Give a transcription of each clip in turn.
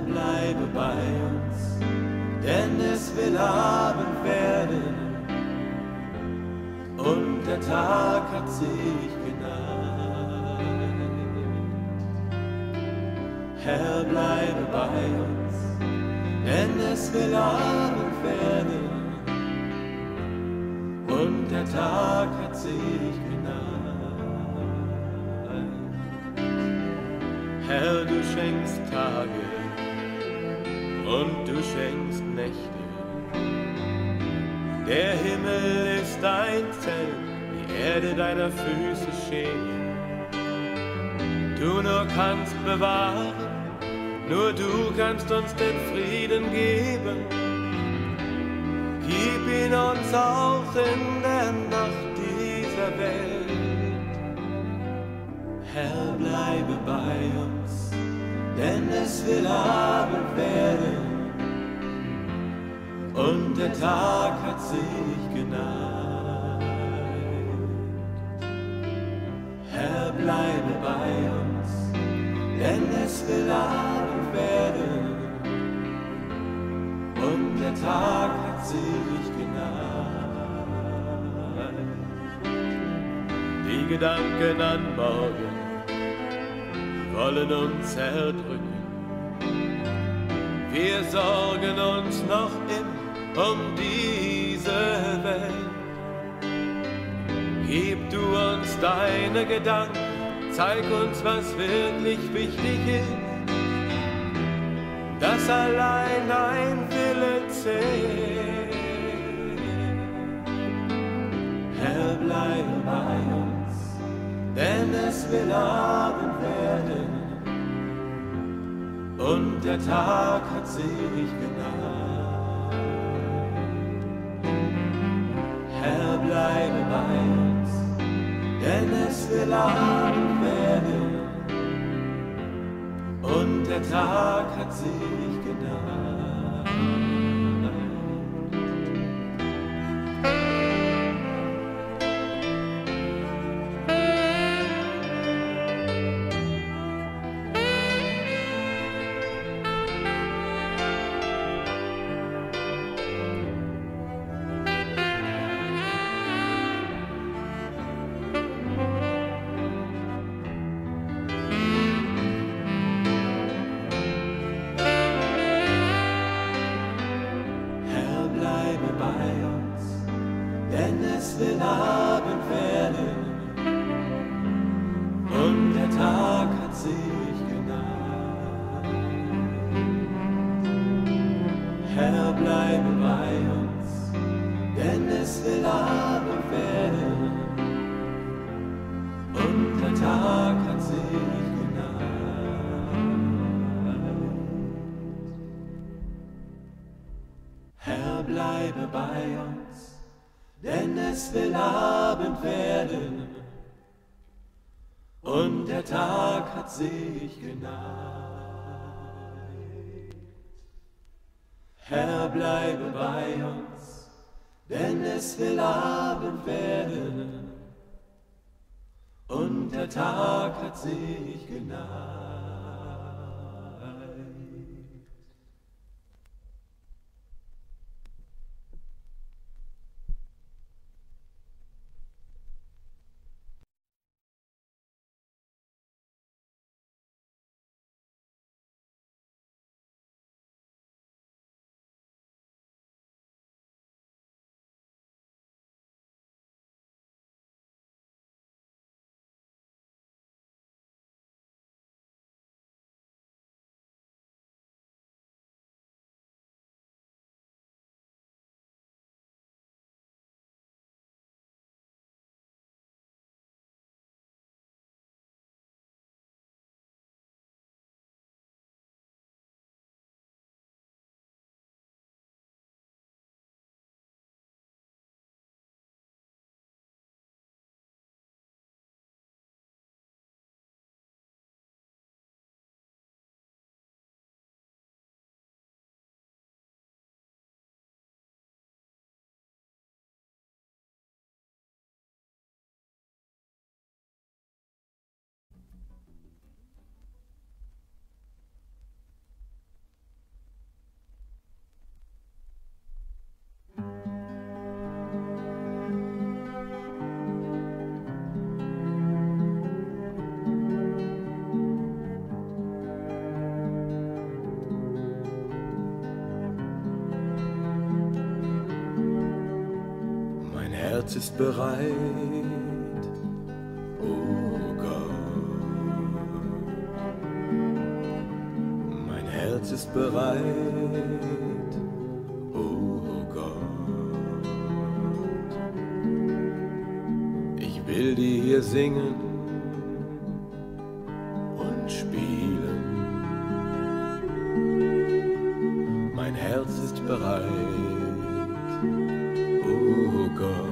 bleibe bei uns, denn es will Abend werden und der Tag hat sich geneigt. Herr, bleibe bei uns, denn es will Abend werden und der Tag hat sich geneigt. Herr, du schenkst Tage und du schenkst Nächte. Der Himmel ist dein Zelt, die Erde deiner Füße steht. Du nur kannst bewahren, nur du kannst uns den Frieden geben. Gib ihn uns auch in der Nacht dieser Welt. Herr, bleibe bei uns, denn es will Abend werden und der Tag hat sich geneigt. Herr, bleibe bei uns, denn es will Abend werden und der Tag hat sich geneigt. Die Gedanken an morgen wollen uns erdrücken. Wir sorgen uns noch immer um diese Welt. Gib du uns deine Gedanken, zeig uns, was wirklich wichtig ist, dass allein dein Wille zählt. Herr, bleibe bei uns, denn es will Abend werden und der Tag hat sich geneigt. Herr, bleibe bei uns, denn es will Abend werden und der Tag hat sich geneigt. Denn es will Abend werden und der Tag hat sich geneigt. Herr, bleibe bei uns, denn es will Abend werden und der Tag hat sich geneigt. Herr, bleibe bei uns, denn es will Abend werden und der Tag hat sich geneigt. Herr, bleibe bei uns, denn es will Abend werden und der Tag hat sich geneigt. Herz ist bereit, oh Gott. Mein Herz ist bereit, oh Gott. Ich will dir hier singen und spielen. Mein Herz ist bereit, oh Gott.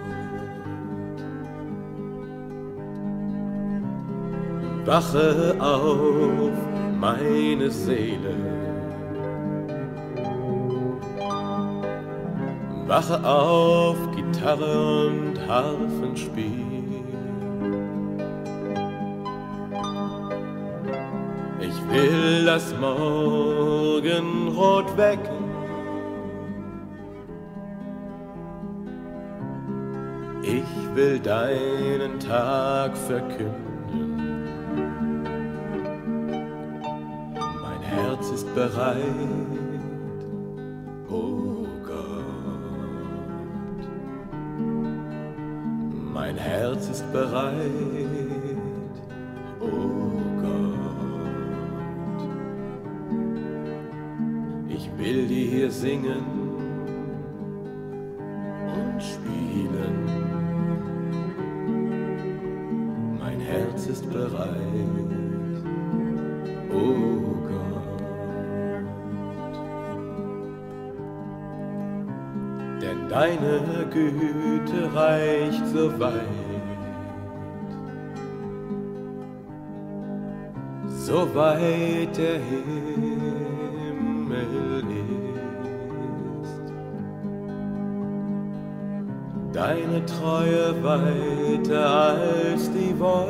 Wache auf, meine Seele. Wache auf, Gitarre und Harfenspiel. Ich will das Morgenrot wecken. Ich will deinen Tag verkünden. Mein Herz ist bereit, oh Gott. Mein Herz ist bereit, oh Gott. Ich will dir hier singen und spielen. Mein Herz ist bereit, oh Gott. Denn deine Güte reicht so weit der Himmel ist. Deine Treue weiter als die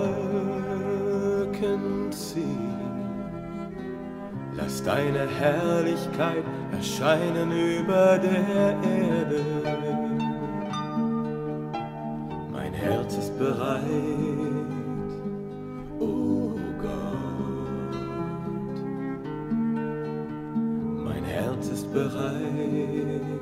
Wolken ziehen. Lass deine Herrlichkeit erscheinen über der Erde. Mein Herz ist bereit, oh Gott. Mein Herz ist bereit,